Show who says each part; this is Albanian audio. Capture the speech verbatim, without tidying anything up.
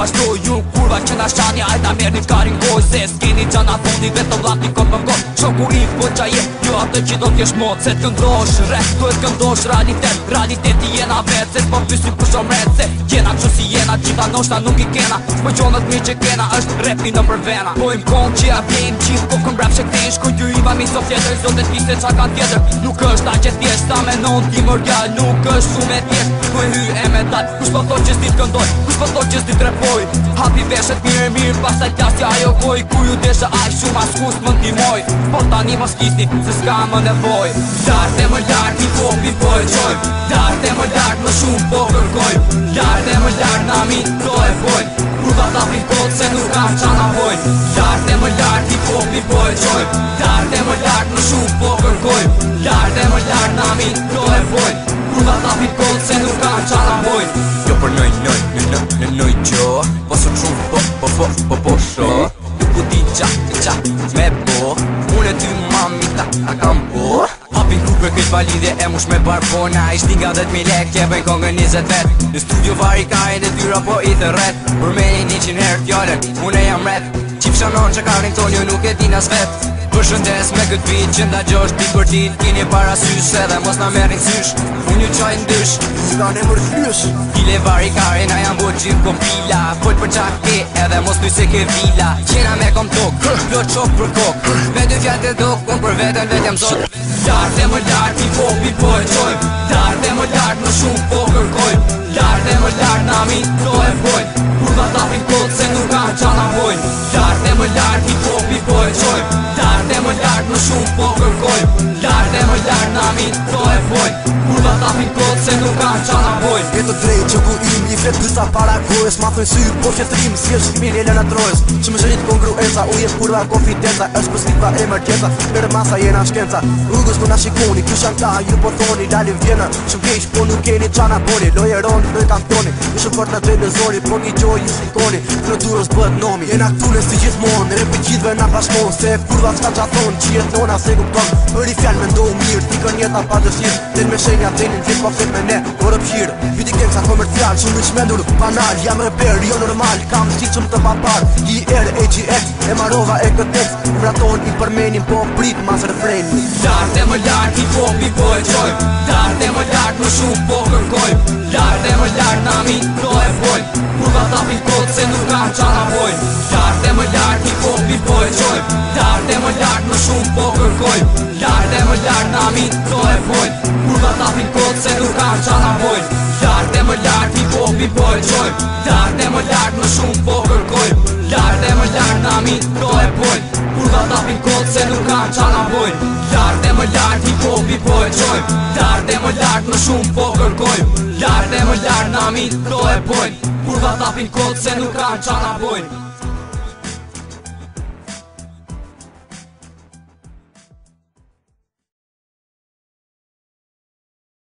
Speaker 1: vazhdoj ju kurva që na shani ajta merë një karin goj se s'keni gjana fondi vetëm lat një kot më ngoj shoku i po qa je jo atë që do t'jesh mod se t'këndosh rap do t'këndosh realitet realiteti jena vet se s'po pysim ku shom ret se jena kështu si jena gjitha noshta nuk i kena po gjonët mi që kena është rapi në përvena po im kon që ja vjem qith kokën rap që këtej shkoj ty i vami so fjetër zotet piste qa ka tjetër nuk është ta që thjesht ta me non ti mërgjall nuk është shumë e thjesht ku e hy e me dal kush po thot që s'di t'këndoj kush po thot që s'di t'repoj hapi veshet mirë mirë pasaj plasja ajo koj ku ju deshe aj shumë as kus më ndimoj po tani mos kisni se s'ka më nevoj lart e më lart i popi po e qoj lart e më lart më shumë po kërkoj lart e më lart nami do e boj kurva ta pin kot se nuk kam qa na hoj lart e më lart i popi po e qoj lart e më lart më shumë po kërkoj lart e më lart nami do e boj kurva ta pin kot se nuk kam qa na hoj jo për noj noj noj noj noj gjo po së shumë po po po po po sho nuk u di qa qa me bo unë e ty mami ta ta kam bo hapin ku për këtë validje e mush me barbona i shtinga dhjet mi lek që bëjnë kongën njëzet vet në studio vari ka e në dyra po i të ret për me një një qinë herë t'jallën unë e jam rap qip shanon që ka ringtonju nuk e din as vet përshëndes me këtë vit që nda gjosh dit për dit kini parasysh edhe mos na merrin sysh unë ju qaj ndysh s'ka ne mërë flysh kile vari kare na jam bot gjithë kompila fol për qa ke edhe mos ty se ke vila qena me kom tok plot qok për kok me dy fjall të dok unë për vetën vetëm zot lart e më lart i popi po e qoj lart e më lart më shumë po kërkoj lart e më lart nami do e boj kurva ta pin kot se nuk kam qa na hoj lart e më lart i popi po e qoj lart e më lart më shumë po kërkoj lart e më lart nami do e boj kurva ta pin kot se nuk kam qa na hoj
Speaker 2: e të drejt që ku im i flet pysa para kojës ma thënë sy po që trim si është shkimin e lëna trojës që më shërit kongruenca u jes kurva konfidenca është për slitva e mërgjenca për masa jena shkenca rrugës ku na shikoni ky shan ta ju po thoni dalim vjena shumë keq po nuk keni qana boni lojeron loj kampioni ju shumë fort në të lëzori po një gjoj ju sikoni në durës bët nomi jena këtune si gjithmon repi gjithve na bashkon se kurva s'ka qa thon që jet nona se kupton për i fjall me ndohu mirë ti kën jeta pa dëshirë ten me shenja tenin gjithë po fit me ne por pëqirë viti kenca komercial shumë i shmendur banal jam reper jo normal kam stil shumë të papar i R A G X e marova e këtë tekst vraton i përmenin po prit mas refreni
Speaker 1: lart e më lart i popi po e qoj lart e më lart më shumë po kërkoj lart e më lart nami do e boj kurva ta pin kot se nuk kam qa na hoj lart e më lart i popi po e qoj lart e më lart më shumë po kërkoj lart e më lart nami do e boj kurva ta pin kot se nuk kam qa na hoj lart e më lart i popi po e qoj lart e më lart më shumë po kërkoj lart e më lart nami do e boj kurva ta pin kot se nuk kam qa na hoj lart e më lart i popi po e qoj lart e më lart më shumë po kërkoj lart e më lart nami do e boj kurva ta pin kot se nuk kam qa na hoj